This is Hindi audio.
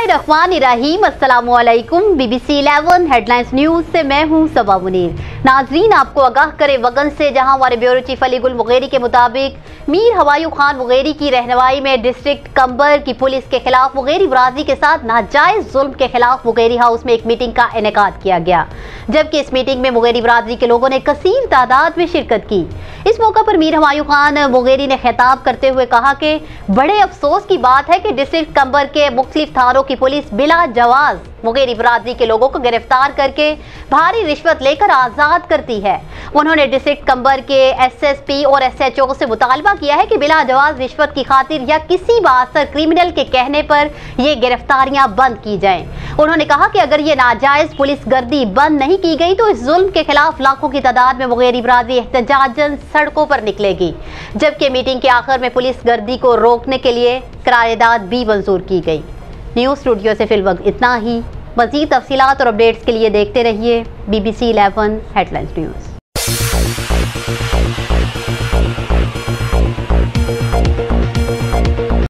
बिस्मिल्लाहिर्रहमानिर्रहीम। अस्सलामुअलैकुम। BBC 11 हेडलाइंस न्यूज से मैं हूं सबा मुनीर। नाजरीन, आपको आगाह करे वगन से, जहां हमारे ब्यूरो चीफ मग़िरी के मुताबिक मीर हवायू खान मग़िरी की रहनुमाई में डिस्ट्रिक्ट कंबर की पुलिस के खिलाफ मग़िरी बरादरी के साथ नाजायज जुल्म के खिलाफ मग़िरी हाउस में एक मीटिंग का इनेकाद किया गया, जबकि इस मीटिंग में मग़िरी बरादरी के लोगों ने कसीर तादाद में शिरकत की। इस मौका पर मीर हवायू खान मग़िरी ने खिताब करते हुए कहा कि बड़े अफसोस की बात है कि डिस्ट्रिक्ट कंबर के मुख्तलिफ थानों की पुलिस बिला जवाज मग़िरी बरादरी के लोगों को गिरफ्तार करके भारी रिश्वत लेकर आज़ाद करती है। उन्होंने डिस्ट्रिक्ट कंबर के SSP और SHO से मुतालबा किया है कि बिला जवाज रिश्वत की खातिर या किसी बासर क्रिमिनल के कहने पर ये गिरफ्तारियां बंद की जाएं। उन्होंने कहा कि अगर ये नाजायज पुलिस गर्दी बंद नहीं की गई तो इस जुल्म के खिलाफ लाखों की तादाद में मग़िरी बरादरी एहतजाजन सड़कों पर निकलेगी। जबकि मीटिंग के आखिर में पुलिस गर्दी को रोकने के लिए करारदाद भी मंजूर की गई। न्यूज़ स्टूडियो से फिलवक्त इतना ही। मज़ीद तफसीलात और अपडेट्स के लिए देखते रहिए BBC 11 हेडलाइंस न्यूज़।